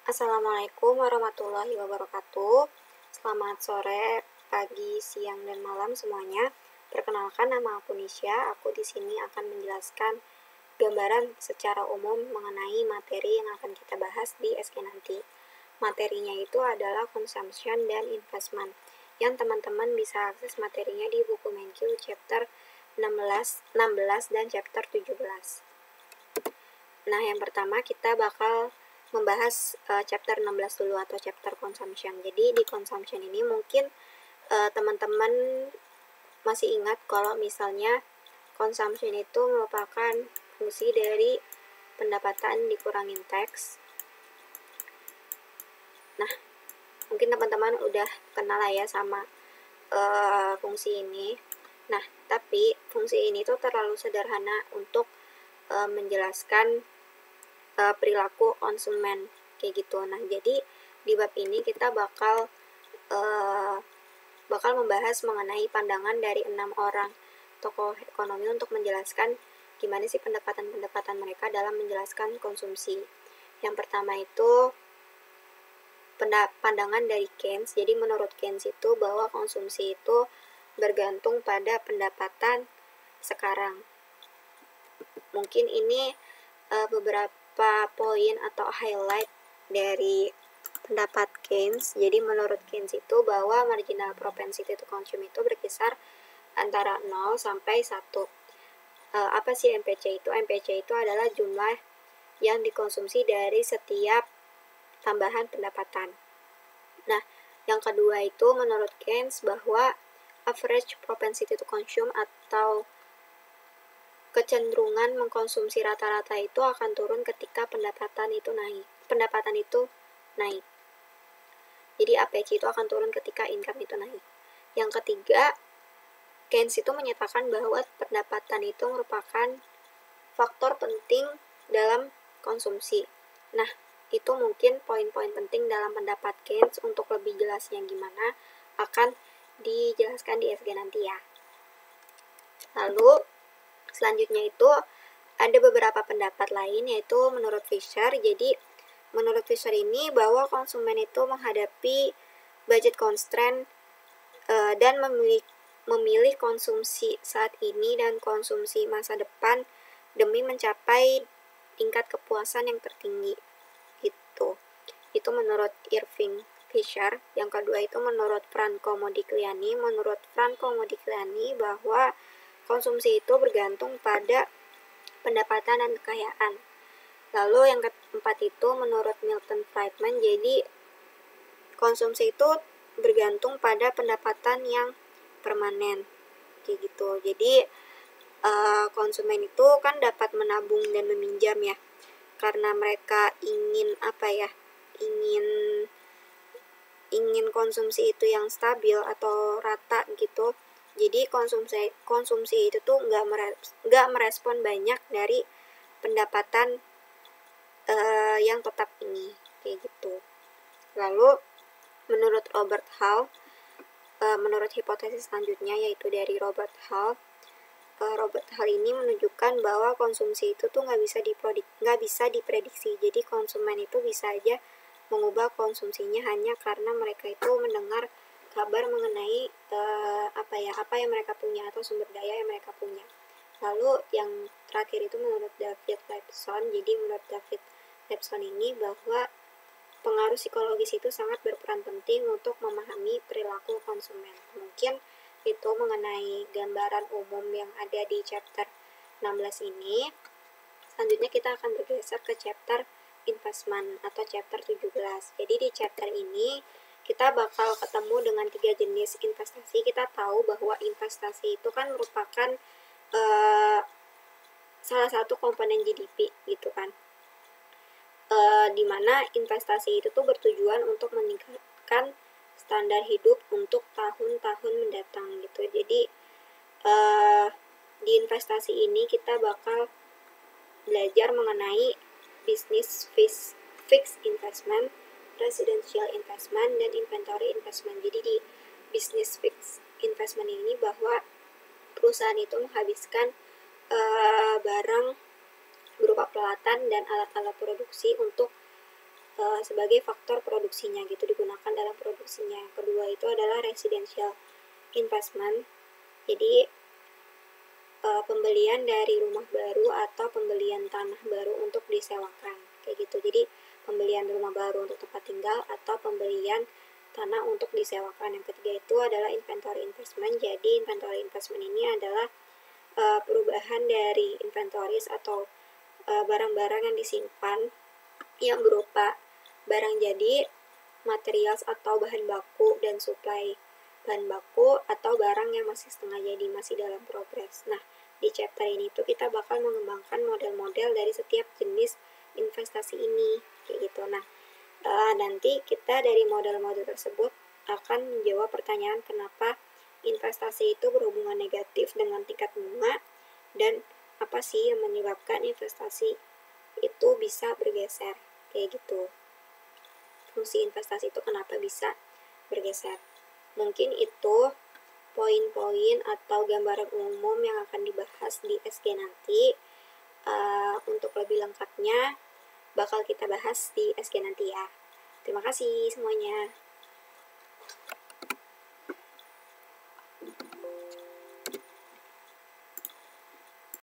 Assalamualaikum warahmatullahi wabarakatuh. Selamat sore, pagi, siang, dan malam semuanya. Perkenalkan, nama aku Nisha. Aku di sini akan menjelaskan gambaran secara umum mengenai materi yang akan kita bahas di SK nanti. Materinya itu adalah consumption dan investment, yang teman-teman bisa akses materinya di buku Menkyu chapter 16 dan chapter 17. Nah, yang pertama kita bakal membahas chapter 16 dulu atau chapter consumption. Jadi di consumption ini mungkin teman-teman masih ingat kalau misalnya consumption itu merupakan fungsi dari pendapatan dikurangin teks. Nah, mungkin teman-teman udah kenal lah ya sama fungsi ini. Nah, tapi fungsi ini tuh terlalu sederhana untuk menjelaskan perilaku konsumen kayak gitu. Nah, jadi di bab ini kita bakal membahas mengenai pandangan dari 6 orang tokoh ekonomi untuk menjelaskan gimana sih pendekatan mereka dalam menjelaskan konsumsi. Yang pertama itu pandangan dari Keynes. Jadi menurut Keynes itu bahwa konsumsi itu bergantung pada pendapatan sekarang. Mungkin ini beberapa poin atau highlight dari pendapat Keynes. Jadi menurut Keynes itu bahwa marginal propensity to consume itu berkisar antara 0 sampai 1. Apa sih MPC itu? MPC itu adalah jumlah yang dikonsumsi dari setiap tambahan pendapatan. Nah, yang kedua itu menurut Keynes bahwa average propensity to consume atau kecenderungan mengkonsumsi rata-rata itu akan turun ketika pendapatan itu naik. Jadi APC itu akan turun ketika income itu naik. Yang ketiga, Keynes itu menyatakan bahwa pendapatan itu merupakan faktor penting dalam konsumsi. Nah, itu mungkin poin-poin penting dalam pendapat Keynes. Untuk lebih jelasnya gimana akan dijelaskan di SG nanti ya. Lalu selanjutnya itu ada beberapa pendapat lain, yaitu menurut Fisher. Jadi menurut Fisher ini bahwa konsumen itu menghadapi budget constraint dan memilih konsumsi saat ini dan konsumsi masa depan demi mencapai tingkat kepuasan yang tertinggi. Itu menurut Irving Fisher. Yang kedua itu menurut Franco Modigliani. Menurut Franco Modigliani bahwa konsumsi itu bergantung pada pendapatan dan kekayaan. Lalu yang keempat itu menurut Milton Friedman, jadi konsumsi itu bergantung pada pendapatan yang permanen kayak gitu. Jadi konsumen itu kan dapat menabung dan meminjam ya, karena mereka ingin konsumsi itu yang stabil atau rata gitu. Jadi konsumsi itu tuh nggak merespon banyak dari pendapatan yang tetap ini kayak gitu. Lalu menurut Robert Hall, menurut hipotesis selanjutnya yaitu dari Robert Hall ini menunjukkan bahwa konsumsi itu tuh nggak bisa diprediksi. Jadi konsumen itu bisa aja mengubah konsumsinya hanya karena mereka itu mendengar kabar mengenai apa yang mereka punya atau sumber daya yang mereka punya. Lalu yang terakhir itu menurut David Levson. Jadi menurut David Levson ini bahwa pengaruh psikologis itu sangat berperan penting untuk memahami perilaku konsumen. Mungkin itu mengenai gambaran umum yang ada di chapter 16 ini. Selanjutnya kita akan bergeser ke chapter investment atau chapter 17. Jadi di chapter ini kita bakal ketemu dengan 3 jenis investasi. Kita tahu bahwa investasi itu kan merupakan salah satu komponen GDP gitu kan. Dimana investasi itu tuh bertujuan untuk meningkatkan standar hidup untuk tahun-tahun mendatang gitu. Jadi di investasi ini kita bakal belajar mengenai business fixed investment, residential investment, dan inventory investment. Jadi di business fixed investment ini bahwa perusahaan itu menghabiskan barang berupa peralatan dan alat-alat produksi untuk sebagai faktor produksinya gitu, digunakan dalam produksinya. Yang kedua itu adalah residential investment, jadi pembelian dari rumah baru atau pembelian tanah baru untuk disewakan kayak gitu. Jadi pembelian rumah baru untuk tempat tinggal atau pembelian tanah untuk disewakan. Yang ketiga itu adalah inventory investment. Jadi inventory investment ini adalah perubahan dari inventories atau barang-barang yang disimpan yang berupa barang jadi, materials atau bahan baku, dan supply bahan baku atau barang yang masih setengah jadi, masih dalam progres. Nah, di chapter ini tuh kita bakal mengembangkan model-model dari setiap jenis investasi ini kayak gitu. Nah, nanti kita dari model-model tersebut akan menjawab pertanyaan kenapa investasi itu berhubungan negatif dengan tingkat bunga, dan apa sih yang menyebabkan investasi itu bisa bergeser kayak gitu. Fungsi investasi itu kenapa bisa bergeser. Mungkin itu poin-poin atau gambaran umum yang akan dibahas di SG nanti. Untuk lebih lengkapnya bakal kita bahas di SG nanti ya. Terima kasih semuanya.